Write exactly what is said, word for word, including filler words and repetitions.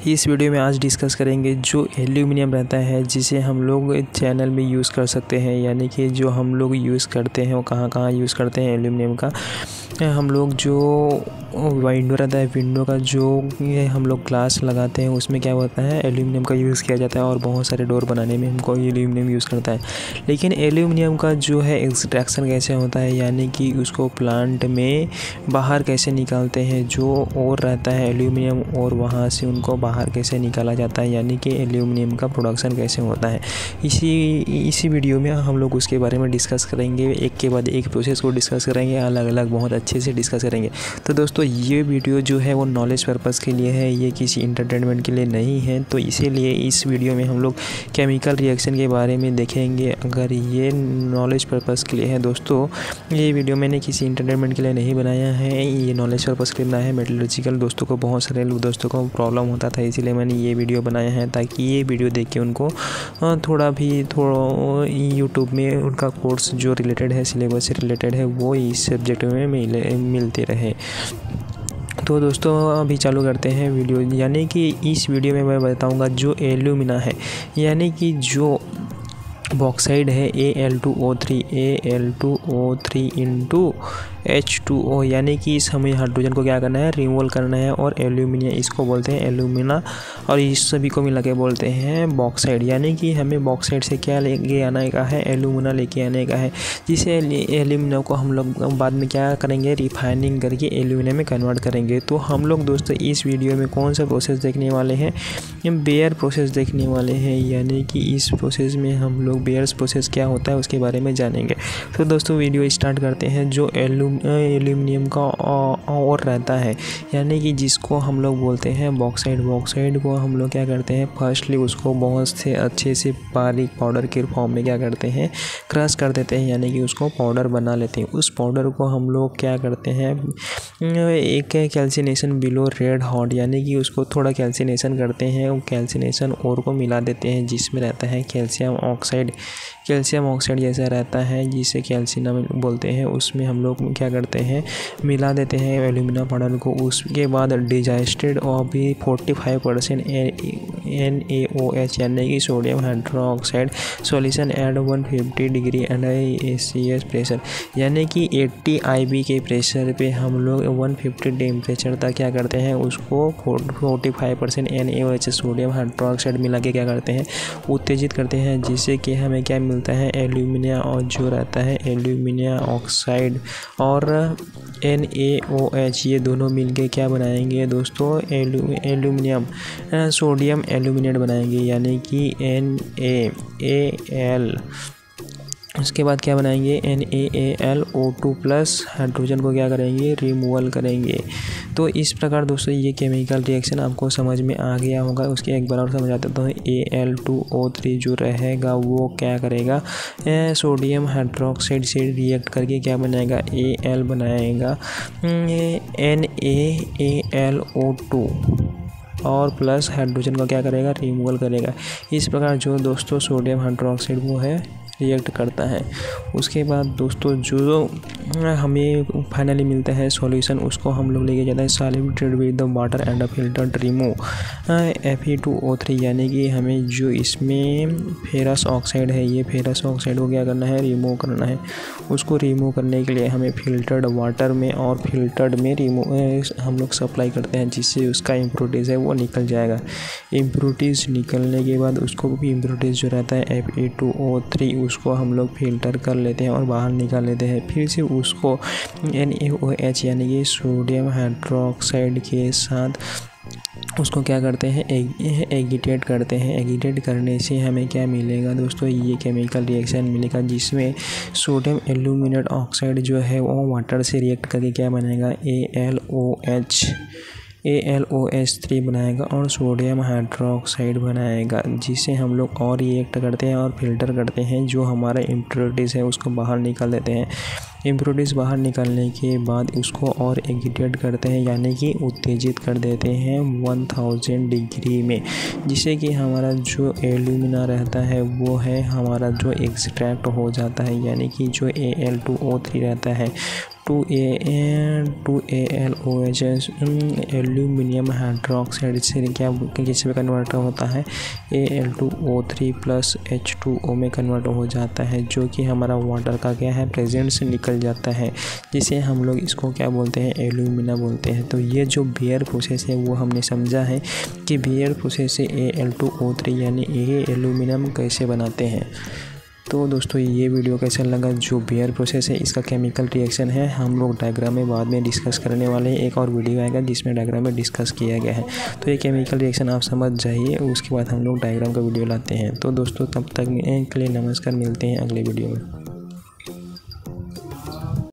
इस वीडियो में आज डिस्कस करेंगे जो एल्यूमिनियम रहता है जिसे हम लोग चैनल में यूज़ कर सकते हैं, यानी कि जो हम लोग यूज़ करते हैं वो कहाँ कहाँ यूज़ करते हैं एल्यूमिनियम का। हम लोग जो विंडो रहता है, विंडो का जो ये हम लोग ग्लास लगाते हैं उसमें क्या होता है, एल्यूमिनियम का यूज़ किया जाता है और बहुत सारे डोर बनाने में हमको एल्यूमिनियम यूज़ करता है। लेकिन एल्यूमिनियम का जो है एक्सट्रैक्शन कैसे होता है, यानी कि उसको प्लांट में बाहर कैसे निकालते हैं, जो और रहता है एल्यूमिनियम और वहाँ से उनको बाहर कैसे निकाला जाता है, यानी कि एल्यूमिनियम का प्रोडक्शन कैसे होता है। इसी इसी वीडियो में हम लोग उसके बारे में डिस्कस करेंगे, एक के बाद एक प्रोसेस को डिस्कस करेंगे, अलग अलग बहुत अच्छे से डिस्कस करेंगे। तो दोस्तों ये वीडियो जो है वो नॉलेज पर्पज़ के लिए है, ये किसी इंटरटेनमेंट के लिए नहीं है। तो इसीलिए इस वीडियो में हम लोग केमिकल रिएक्शन के बारे में देखेंगे। अगर ये नॉलेज पर्पज़ के लिए है दोस्तों, ये वीडियो मैंने किसी इंटरटेनमेंट के लिए नहीं बनाया है, ये नॉलेज पर्पज़ के लिए बनाया है। मेटलर्जिकल दोस्तों को, बहुत सारे दोस्तों को प्रॉब्लम होता था, इसीलिए मैंने ये वीडियो बनाया है ताकि ये वीडियो देख के उनको थोड़ा भी थोड़ा यूट्यूब में उनका कोर्स जो रिलेटेड है, सिलेबस से रिलेटेड है, वो इस सब्जेक्ट में मिले मिलते रहे। तो दोस्तों अभी चालू करते हैं वीडियो। यानी कि इस वीडियो में मैं बताऊंगा जो एल्यूमिना है, यानी कि जो बॉक्साइड है A L two O three A L two O three into H two O, यानी कि इस हमें हाइड्रोजन को क्या करना है, रिमूव करना है। और एल्यूमिनियम इसको बोलते हैं एल्यूमिना, और इस सभी को मिला के बोलते हैं बॉक्साइड। यानी कि हमें बॉक्साइड से क्या लेके आने का है, एल्यूमिना लेके आने का है, जिसे एल्यूमिना को हम लोग बाद में क्या करेंगे, रिफाइनिंग करके एल्यूमिनियम में कन्वर्ट करेंगे। तो हम लोग दोस्तों इस वीडियो में कौन सा प्रोसेस देखने वाले हैं, बेयर प्रोसेस देखने वाले हैं। यानी कि इस प्रोसेस में हम लोग बेयर्स प्रोसेस क्या होता है उसके बारे में जानेंगे। तो दोस्तों वीडियो स्टार्ट करते हैं। जो एल्यू एल्यूमिनियम का और रहता है, यानी कि जिसको हम लोग बोलते हैं बॉक्साइड। बॉक्साइड को हम लोग क्या करते हैं, फर्स्टली उसको बहुत से अच्छे से बारीक पाउडर के फॉर्म में क्या करते हैं, क्रश कर देते हैं, यानी कि उसको पाउडर बना लेते हैं। उस पाउडर को हम लोग क्या करते हैं, एक कैल्सिनेशन बिलो रेड हॉट, यानी कि उसको थोड़ा कैल्सिनेशन करते हैं, कैल्सिनेशन और को मिला देते हैं, जिसमें रहता है कैल्शियम ऑक्साइड। कैल्शियम ऑक्साइड जैसा रहता है जिसे कैल्सियम बोलते हैं, उसमें हम लोग क्या करते हैं, मिला देते हैं एल्यूमिना पाउडर को। उसके बाद डिजास्टेड और भी forty five percent N A O H, यानी कि sodium hydroxide solution at one fifty degree and A C S pressure, यानी कि eighty I B K pressure पे हम लोग वन फिफ्टी टेम्परेचर तक क्या करते हैं, उसको forty five percent N A O H sodium hydroxide मिला के क्या करते हैं, उत्तेजित करते हैं, जिससे कि हमें क्या मिलता है, एल्यूमिनियम, और जो रहता है एल्यूमिनियम ऑक्साइड और एन ए ओ एच, ये दोनों मिलके क्या बनाएंगे दोस्तों, एल्यू एल्यूमिनियम सोडियम एल्यूमिनेट बनाएंगे, यानी कि एन ए एल। उसके बाद क्या बनाएंगे, N A A L O two plus hydrogen को क्या करेंगे, रिमूवल करेंगे। तो इस प्रकार दोस्तों ये केमिकल रिएक्शन आपको समझ में आ गया होगा। उसके एक बार और समझाते तो A L two O three जो रहेगा वो क्या करेगा, सोडियम हाइड्रोक्साइड से रिएक्ट करके क्या बनाएगा, ए एल बनाएगा, N A A L O two और प्लस हाइड्रोजन का क्या करेगा, रिमूवल करेगा। इस प्रकार जो दोस्तों सोडियम हाइड्रोक्साइड वो है रिएक्ट करता है। उसके बाद दोस्तों जो हमें फाइनली मिलता है सॉल्यूशन, उसको हम लोग लेके जाता है सॉल्यूटेड with the water and filtered remove F E two O three, यानी कि हमें जो इसमें फेरस ऑक्साइड है, ये फेरस ऑक्साइड को क्या करना है, रिमूव करना है। उसको रिमूव करने के लिए हमें फिल्टर्ड वाटर में और फिल्टर्ड में रिमूव हम लोग सप्लाई करते हैं, जिससे उसका इम्प्योरिटीज़ है वो निकल जाएगा। इम्प्योरिटीज़ निकलने के बाद उसको भी इम्प्योरिटीज़ जो रहता है F E two O three, उसको हम लोग फिल्टर कर लेते हैं और बाहर निकाल लेते हैं। फिर से उसको एन ए ओ एच, यानी कि सोडियम हाइड्रोक्साइड के साथ उसको क्या करते हैं, एगिटेट करते हैं। एगिटेट करने से हमें क्या मिलेगा दोस्तों, ये केमिकल रिएक्शन मिलेगा, जिसमें सोडियम एल्यूमिनेट ऑक्साइड जो है वो वाटर से रिएक्ट करके क्या बनेगा, A L O H A L O H three बनाएगा और सोडियम हाइड्रोक्साइड बनाएगा, जिसे हम लोग और रिएक्ट करते हैं और फिल्टर करते हैं। जो हमारा इम्प्योरिटीज़ है उसको बाहर निकाल देते हैं। इम्प्योरिटीज़ बाहर निकालने के बाद उसको और एगिटेट करते हैं, यानी कि उत्तेजित कर देते हैं वन थाउजेंड डिग्री में, जिससे कि हमारा जो एल्यूमिना रहता है वो है हमारा जो एक्सट्रैक्ट हो जाता है, यानी कि जो A L two O three रहता है two A two A L O H S aluminium hydroxide से क्या किसी में कन्वर्ट होता है A L two O three plus H two O में कन्वर्ट हो जाता है, जो कि हमारा वाटर का क्या है प्रेजेंट से निकल जाता है, जिसे हम लोग इसको क्या बोलते हैं एल्यूमिना बोलते हैं। तो ये जो बेयर प्रोसेस है वो हमने समझा है कि बेयर प्रोसेस से A L two O three यानी ये एल्यूमिनियम कैसे बनाते हैं। तो दोस्तों ये वीडियो कैसा लगा, जो बेयर प्रोसेस है इसका केमिकल रिएक्शन है, हम लोग डायग्राम में बाद में डिस्कस करने वाले हैं। एक और वीडियो आएगा जिसमें डायग्राम में डिस्कस किया गया है। तो ये केमिकल रिएक्शन आप समझ जाइए, उसके बाद हम लोग डायग्राम का वीडियो लाते हैं। तो दोस्तों तब तक के लिए नमस्कार, मिलते हैं अगले वीडियो में।